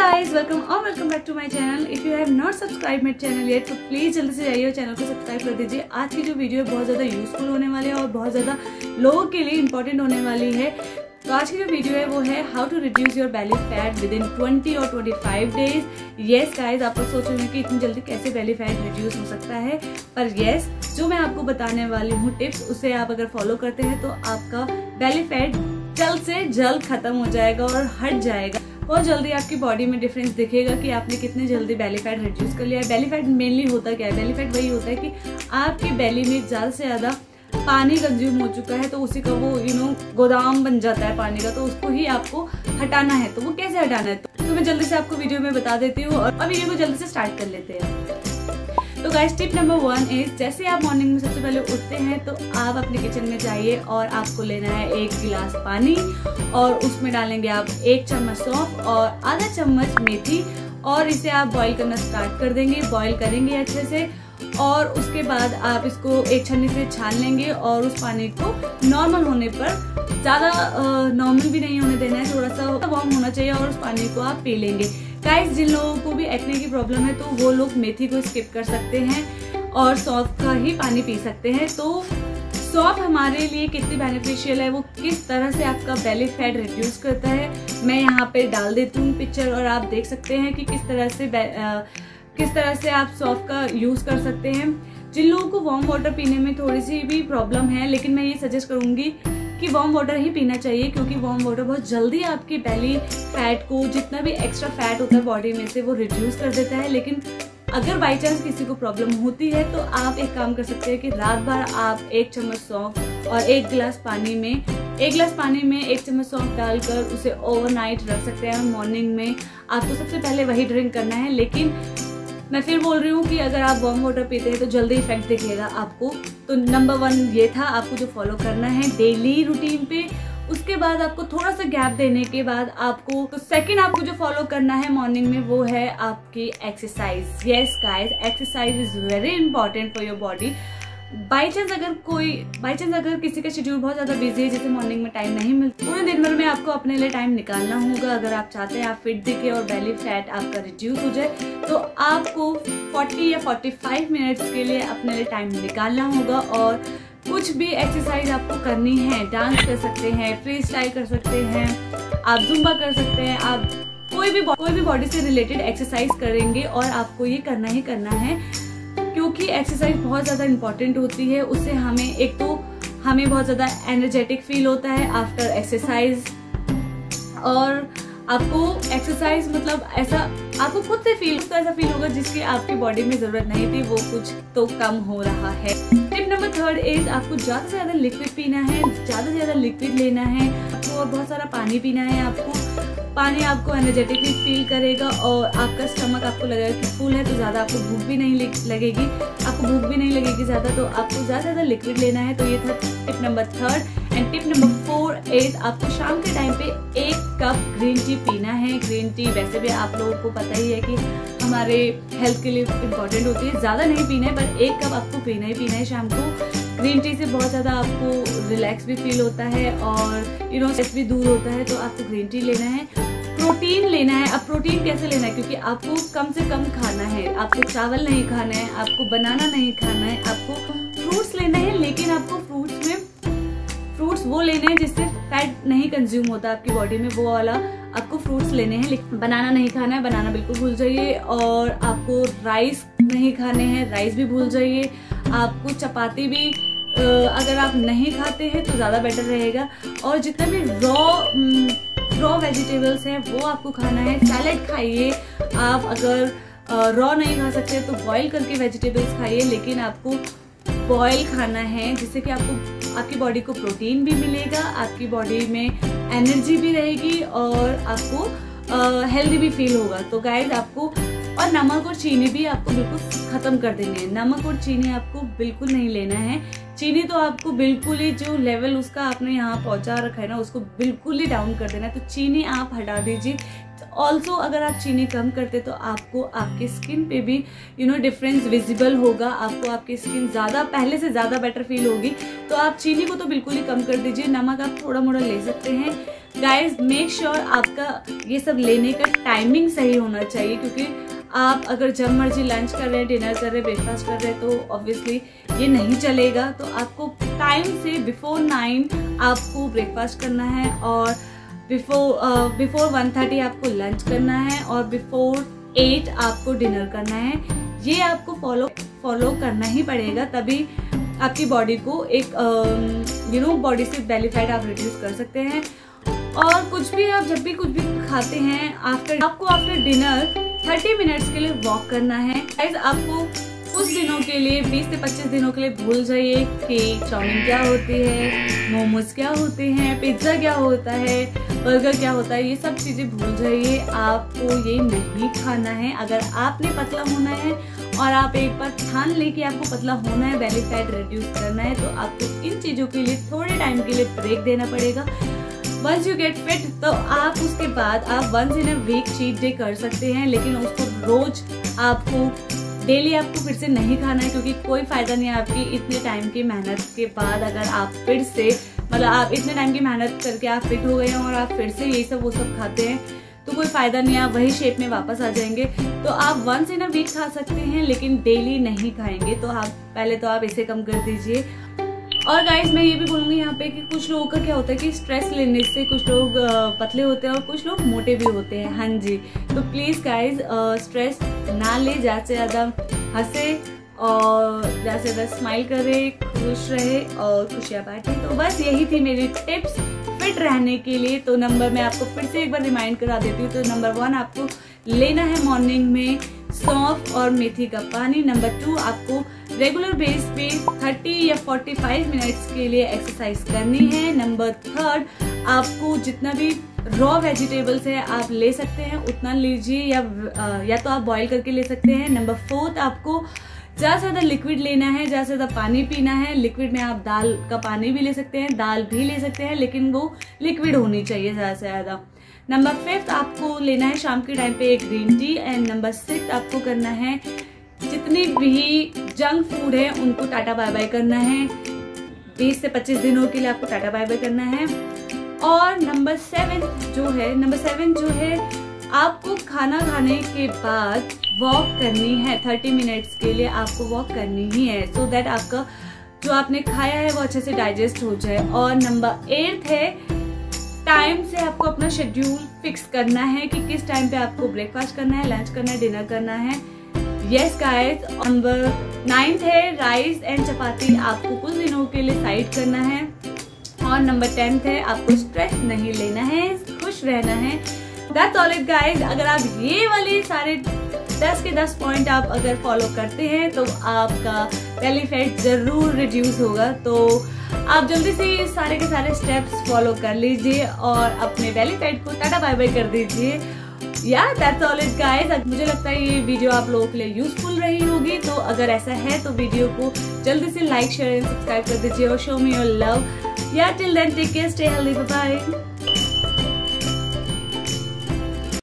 guys, welcome back to my channel. If you have not subscribed my channel yet तो please जल्दी से जाइए और चैनल को सब्सक्राइब कर दीजिए। आज की जो वीडियो है बहुत ज़्यादा यूजफुल होने वाली है और बहुत ज़्यादा लोगों के लिए इंपॉर्टेंट होने वाली है। तो आज की जो वीडियो है वो है how to reduce your belly fat within 20 और 25 डेज। येस गाइज, आप लोग सोच रहे हैं कि इतनी जल्दी कैसे बेली फैट रिड्यूस हो सकता है, पर येस, जो मैं आपको बताने वाली हूँ टिप्स, उसे आप अगर फॉलो करते हैं तो आपका बेली फैट जल्द से जल्द खत्म हो जाएगा और हट जाएगा। बहुत जल्दी आपकी बॉडी में डिफरेंस दिखेगा कि आपने कितने जल्दी बेली फैट रिड्यूस कर लिया है। बेली फैट मेनली होता क्या है? बेली फैट वही होता है कि आपकी बेली में ज़्यादा से ज़्यादा पानी कंज्यूम हो चुका है, तो उसी का वो गोदाम बन जाता है पानी का, तो उसको ही आपको हटाना है। तो वो कैसे हटाना है तो मैं जल्दी से आपको वीडियो में बता देती हूँ और वीडियो को जल्दी से स्टार्ट कर लेते हैं। तो गाइस, टिप नंबर 1 इज, जैसे आप मॉर्निंग में सबसे पहले उठते हैं तो आप अपने किचन में जाइए और आपको लेना है 1 गिलास पानी और उसमें डालेंगे आप 1 चम्मच सौंफ और आधा चम्मच मेथी और इसे आप बॉईल करना स्टार्ट कर देंगे। बॉईल करेंगे अच्छे से और उसके बाद आप इसको एक छन्नी से छान लेंगे और उस पानी को नॉर्मल होने पर, ज़्यादा नॉर्मल भी नहीं होने देना है, थोड़ा सा वार्म होना चाहिए और उस पानी को आप पी लेंगे। गाइस, जिन लोगों को भी एक्ने की प्रॉब्लम है तो वो लोग मेथी को स्किप कर सकते हैं और सौंफ का ही पानी पी सकते हैं। तो सौंफ हमारे लिए कितनी बेनिफिशियल है, वो किस तरह से आपका बेली फैट रिड्यूस करता है, मैं यहाँ पे डाल देती हूँ पिक्चर और आप देख सकते हैं कि किस तरह से आप सौंफ का यूज कर सकते हैं। जिन लोगों को वार्म वाटर पीने में थोड़ी सी भी प्रॉब्लम है, लेकिन मैं ये सजेस्ट करूंगी कि वार्म वाटर ही पीना चाहिए, क्योंकि वार्म वाटर बहुत जल्दी आपकी बेली फैट को, जितना भी एक्स्ट्रा फैट होता है बॉडी में से, वो रिड्यूस कर देता है। लेकिन अगर बाई चांस किसी को प्रॉब्लम होती है तो आप एक काम कर सकते हैं कि रात भर आप 1 चम्मच सौंफ और 1 गिलास पानी में 1 चम्मच सौंफ डालकर उसे ओवरनाइट रख सकते हैं। मॉर्निंग में आपको सबसे पहले वही ड्रिंक करना है, लेकिन मैं फिर बोल रही हूँ कि अगर आप वार्म वाटर पीते हैं तो जल्दी इफेक्ट दिखेगा आपको। तो नंबर 1 ये था, आपको जो फॉलो करना है डेली रूटीन पे। उसके बाद आपको थोड़ा सा गैप देने के बाद आपको सेकंड आपको जो फॉलो करना है मॉर्निंग में वो है आपकी exercise. Yes guys, exercise is very important for your body. By chance अगर किसी का शेड्यूल बहुत ज़्यादा बिजी है, जैसे मॉर्निंग में टाइम नहीं मिलता, पूरे दिन भर में आपको अपने लिए टाइम निकालना होगा। अगर आप चाहते हैं आप फिट दिखे और बेली फैट आपका रिड्यूस हो जाए, तो आपको 40 या 45 मिनट्स के लिए अपने लिए टाइम निकालना होगा और कुछ भी एक्सरसाइज आपको करनी है। डांस कर सकते हैं, फ्री स्टाइल कर सकते हैं, आप जुम्बा कर सकते हैं, आप कोई भी बॉडी से रिलेटेड एक्सरसाइज करेंगे और आपको ये करना ही करना है, क्योंकि एक्सरसाइज बहुत ज़्यादा इंपॉर्टेंट होती है। उससे हमें बहुत ज़्यादा एनर्जेटिक फील होता है आफ्टर एक्सरसाइज, और आपको एक्सरसाइज मतलब ऐसा आपको खुद से ऐसा फील होगा जिसकी आपकी बॉडी में ज़रूरत नहीं थी, वो कुछ तो कम हो रहा है। टिप नंबर 3 इज, आपको ज़्यादा से ज़्यादा लिक्विड पीना है, ज़्यादा से ज़्यादा लिक्विड लेना है आपको और बहुत सारा पानी पीना है आपको। पानी आपको एनर्जेटिकली फील करेगा और आपका स्टमक आपको लगेगा कि फुल है, तो ज़्यादा आपको भूख भी नहीं लगेगी ज़्यादा, तो आपको ज़्यादा से ज़्यादा लिक्विड लेना है। तो ये था tip number 3। And tip number 4 is, आपको शाम के टाइम पे 1 कप ग्रीन टी पीना है। ग्रीन टी वैसे भी आप लोगों को पता ही है कि हमारे हेल्थ के लिए इम्पॉर्टेंट होती है। ज़्यादा नहीं पीना है, पर 1 कप आपको पीना ही पीना है शाम को। ग्रीन टी से बहुत ज़्यादा आपको रिलैक्स भी फील होता है और स्ट्रेस भी दूर होता है, तो आपको ग्रीन टी लेना है। प्रोटीन लेना है। अब प्रोटीन कैसे लेना है, क्योंकि आपको कम से कम खाना है, आपको चावल नहीं खाना है, आपको बनाना नहीं खाना है, आपको फ्रूट्स लेना है, लेकिन आपको फ्रूट्स वो लेने हैं जिससे फैट नहीं कंज्यूम होता आपकी बॉडी में, वो वाला आपको फ्रूट्स लेने हैं। लेकिन बनाना नहीं खाना है, बनाना बिल्कुल भूल जाइए। और आपको राइस नहीं खाने हैं, राइस भी भूल जाइए। आपको चपाती भी अगर आप नहीं खाते हैं तो ज़्यादा बेटर रहेगा। और जितना भी रॉ वेजिटेबल्स हैं वो आपको खाना है। सैलेड खाइए, आप अगर रॉ नहीं खा सकते तो बॉईल करके वेजिटेबल्स खाइए, लेकिन आपको बॉईल खाना है, जिससे कि आपकी बॉडी को प्रोटीन भी मिलेगा, आपकी बॉडी में एनर्जी भी रहेगी और आपको हेल्दी भी फील होगा। तो गाइस, आपको और नमक और चीनी भी आपको बिल्कुल खत्म कर देनी है। नमक और चीनी आपको बिल्कुल नहीं लेना है। चीनी तो आपको बिल्कुल ही, जो लेवल उसका आपने यहाँ पहुँचा रखा है ना, उसको बिल्कुल ही डाउन कर देना है। तो चीनी आप हटा दीजिए। ऑल्सो अगर आप चीनी कम करते तो आपको आपकी स्किन पे भी डिफरेंस विजिबल होगा, आपको आपकी स्किन पहले से ज़्यादा बेटर फील होगी। तो आप चीनी को तो बिल्कुल ही कम कर दीजिए। नमक आप थोड़ा मोड़ा ले सकते हैं, गाइज मेक श्योर आपका ये सब लेने का टाइमिंग सही होना चाहिए, क्योंकि आप अगर जब मर्जी लंच कर रहे हैं, डिनर कर रहे हैं, ब्रेकफास्ट कर रहे हैं तो ऑब्वियसली ये नहीं चलेगा। तो आपको टाइम से बिफोर 9 आपको ब्रेकफास्ट करना है और बिफोर 1:30 आपको लंच करना है और बिफोर 8 आपको डिनर करना है। ये आपको फॉलो करना ही पड़ेगा, तभी आपकी बॉडी को एक बॉडी से बेली फैट आप रिड्यूस कर सकते हैं। और कुछ भी आप जब भी कुछ भी खाते हैं आपको आफ्टर डिनर 30 मिनट्स के लिए वॉक करना है। गाइस आपको कुछ दिनों के लिए 20 से 25 दिनों के लिए भूल जाइए कि चाउमीन क्या होती है, मोमोज क्या होते हैं, पिज्ज़ा क्या होता है, बर्गर क्या होता है, ये सब चीज़ें भूल जाइए। आपको ये नहीं खाना है। अगर आपने पतला होना है और आप एक बार ठान ले कि आपको पतला होना है, बेली फैट रिड्यूस करना है, तो आपको इन चीज़ों के लिए थोड़े टाइम के लिए ब्रेक देना पड़ेगा। वंस यू गेट फिट तो आप उसके बाद आप once in a week cheat day कर सकते हैं, लेकिन उसको रोज डेली आपको फिर से नहीं खाना है, क्योंकि कोई फायदा नहीं है आपकी इतने टाइम की मेहनत के बाद। अगर आप फिर से आप इतने टाइम की मेहनत करके आप फिट हो गए हैं और आप फिर से यही सब वो सब खाते हैं तो कोई फायदा नहीं है, आप वही शेप में वापस आ जाएंगे। तो आप वंस इन अ वीक खा सकते हैं, लेकिन डेली नहीं खाएंगे। तो आप पहले तो आप इसे कम कर दीजिए। और गाइस मैं ये भी बोलूँगी यहाँ पे कि कुछ लोगों का क्या होता है कि स्ट्रेस लेने से कुछ लोग पतले होते हैं और कुछ लोग मोटे भी होते हैं। हाँ जी, तो प्लीज़ गाइस स्ट्रेस ना ले, ज़्यादा से ज़्यादा हंसे और ज़्यादा से ज़्यादा स्माइल करे, खुश रहे और खुशियाँ बांटे। तो बस यही थी मेरी टिप्स फिट रहने के लिए। तो नंबर मैं आपको फिर से एक बार रिमाइंड करा देती हूँ। तो नंबर 1 आपको लेना है मॉर्निंग में सौंफ और मेथी का पानी। नंबर 2 आपको रेगुलर बेस पे 30 या 45 मिनट्स के लिए एक्सरसाइज करनी है। नंबर 3 आपको जितना भी रॉ वेजिटेबल्स है आप ले सकते हैं उतना लीजिए, या तो आप बॉईल करके ले सकते हैं। नंबर 4 आपको ज़्यादा से ज़्यादा लिक्विड लेना है, ज़्यादा से ज़्यादा पानी पीना है। लिक्विड में आप दाल का पानी भी ले सकते हैं, दाल भी ले सकते हैं, लेकिन वो लिक्विड होनी चाहिए ज़्यादा से ज़्यादा। नंबर 5 आपको लेना है शाम के टाइम पे एक ग्रीन टी। एंड नंबर 6 आपको करना है जितनी भी जंक फूड है उनको टाटा बाय बाय करना है। 20 से 25 दिनों के लिए आपको टाटा बाय बाय करना है। और नंबर 7 जो है आपको खाना खाने के बाद वॉक करनी है। 30 मिनट्स के लिए आपको वॉक करनी ही है, सो दैट आपका जो आपने खाया है वो अच्छे से डाइजेस्ट हो जाए। और नंबर 8 है टाइम से आपको अपना शेड्यूल फिक्स करना है कि किस टाइम पे आपको ब्रेकफास्ट करना है, लंच करना है, डिनर करना है। Yes guys. नंबर 9 है राइस एंड चपाती आपको कुछ दिनों के लिए साइड करना है। और नंबर 10 है आपको स्ट्रेस नहीं लेना है, खुश रहना है। That's all it guys। अगर आप ये वाले सारे 10 के 10 पॉइंट आप अगर फॉलो करते हैं तो आपका बेली फैट जरूर रिड्यूस होगा। तो आप जल्दी से ये सारे के सारे स्टेप्स फॉलो कर लीजिए और अपने बेली फैट को टाटा बाय बाय कर दीजिए। That's all it guys. मुझे लगता है ये वीडियो आप लोगों के लिए यूजफुल रही होगी। तो अगर ऐसा है तो वीडियो को जल्दी से लाइक, शेयर एंड सब्सक्राइब कर दीजिए और show me your love. Till then take care, stay healthy, bye bye.